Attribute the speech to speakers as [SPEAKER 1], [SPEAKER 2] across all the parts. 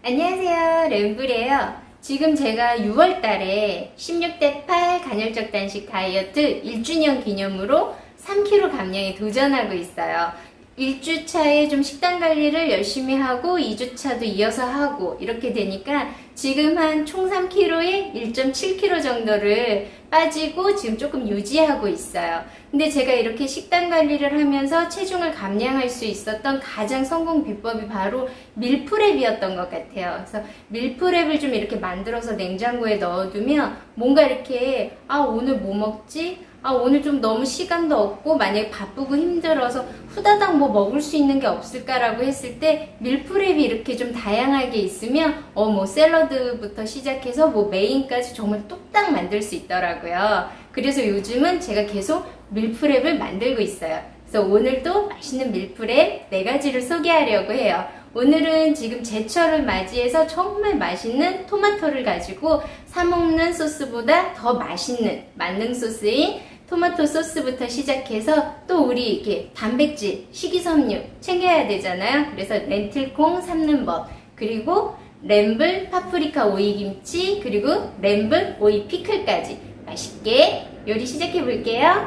[SPEAKER 1] 안녕하세요, 램블이에요. 지금 제가 6월달에 16대8 간헐적 단식 다이어트 1주년 기념으로 3kg 감량에 도전하고 있어요. 1주차에 좀 식단 관리를 열심히 하고 2주차도 이어서 하고 이렇게 되니까 지금 한 총 3kg에 1.7kg 정도를 빠지고 지금 조금 유지하고 있어요. 근데 제가 이렇게 식단 관리를 하면서 체중을 감량할 수 있었던 가장 성공 비법이 바로 밀프렙이었던 것 같아요. 그래서 밀프렙을 좀 이렇게 만들어서 냉장고에 넣어두면 뭔가 이렇게 오늘 뭐 먹지? 오늘 좀 너무 시간도 없고 만약에 바쁘고 힘들어서 후다닥 뭐 먹을 수 있는 게 없을까라고 했을 때 밀프렙이 이렇게 좀 다양하게 있으면 뭐 샐러드부터 시작해서 뭐 메인까지 정말 뚝딱 만들 수 있더라고요. 그래서 요즘은 제가 계속 밀프렙을 만들고 있어요. 그래서 오늘도 맛있는 밀프렙 4가지를 소개하려고 해요. 오늘은 지금 제철을 맞이해서 정말 맛있는 토마토를 가지고 사먹는 소스보다 더 맛있는 만능 소스인 토마토 소스부터 시작해서 또 우리 이렇게 단백질, 식이섬유 챙겨야 되잖아요. 그래서 렌틸콩 삶는 법, 그리고 램블 파프리카 오이김치, 그리고 램블 오이 피클까지 맛있게 요리 시작해 볼게요.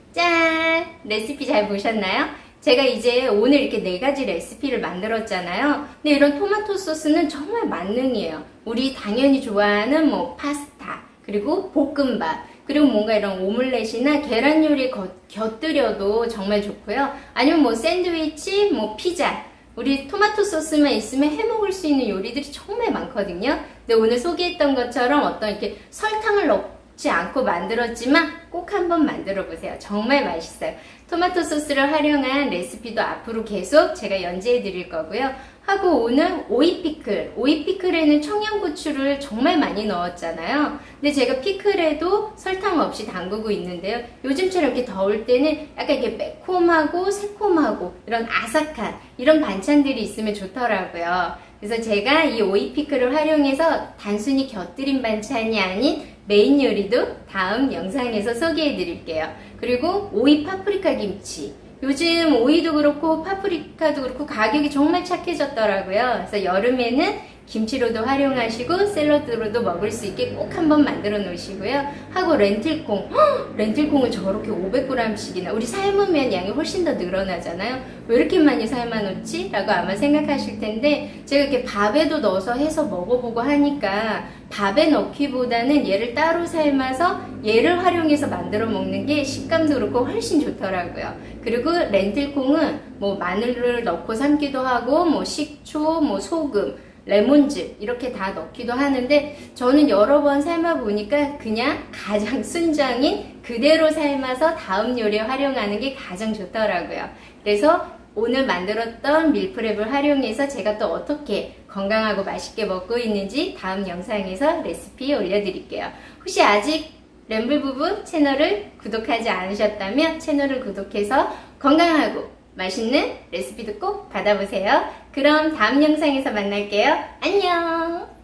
[SPEAKER 1] 짠! 레시피 잘 보셨나요? 제가 이제 오늘 이렇게 4가지 레시피를 만들었잖아요. 근데 이런 토마토 소스는 정말 만능이에요. 우리 당연히 좋아하는 뭐 파스타, 그리고 볶음밥, 그리고 뭔가 이런 오믈렛이나 계란 요리에 곁들여도 정말 좋고요. 아니면 뭐 샌드위치, 뭐 피자. 우리 토마토 소스만 있으면 해먹을 수 있는 요리들이 정말 많거든요. 근데 오늘 소개했던 것처럼 어떤 이렇게 설탕을 넣지 않고 만들었지만 꼭 한번 만들어 보세요. 정말 맛있어요. 토마토 소스를 활용한 레시피도 앞으로 계속 제가 연재해 드릴 거고요. 하고 오늘 오이 피클. 오이 피클에는 청양고추를 정말 많이 넣었잖아요. 근데 제가 피클에도 설탕 없이 담그고 있는데요. 요즘처럼 이렇게 더울 때는 약간 이렇게 매콤하고 새콤하고 이런 아삭한 이런 반찬들이 있으면 좋더라고요. 그래서 제가 이 오이 피클을 활용해서 단순히 곁들임 반찬이 아닌 메인 요리도 다음 영상에서 소개해 드릴게요. 그리고 오이 파프리카 김치. 요즘 오이도 그렇고 파프리카도 그렇고 가격이 정말 착해졌더라고요. 그래서 여름에는 김치로도 활용하시고 샐러드로도 먹을 수 있게 꼭 한번 만들어 놓으시고요. 하고 렌틸콩. 렌틸콩은 저렇게 500g씩이나 우리 삶으면 양이 훨씬 더 늘어나잖아요. 왜 이렇게 많이 삶아 놓지? 라고 아마 생각하실 텐데 제가 이렇게 밥에도 넣어서 해서 먹어보고 하니까 밥에 넣기보다는 얘를 따로 삶아서 얘를 활용해서 만들어 먹는 게 식감도 그렇고 훨씬 좋더라고요. 그리고 렌틸콩은 뭐 마늘을 넣고 삶기도 하고 뭐 식초, 뭐 소금, 레몬즙 이렇게 다 넣기도 하는데 저는 여러 번 삶아 보니까 그냥 가장 순정인 그대로 삶아서 다음 요리에 활용하는 게 가장 좋더라고요. 그래서 오늘 만들었던 밀프렙을 활용해서 제가 또 어떻게 건강하고 맛있게 먹고 있는지 다음 영상에서 레시피 올려드릴게요. 혹시 아직 램블부부 채널을 구독하지 않으셨다면 채널을 구독해서 건강하고 맛있는 레시피도 꼭 받아보세요. 그럼 다음 영상에서 만날게요. 안녕!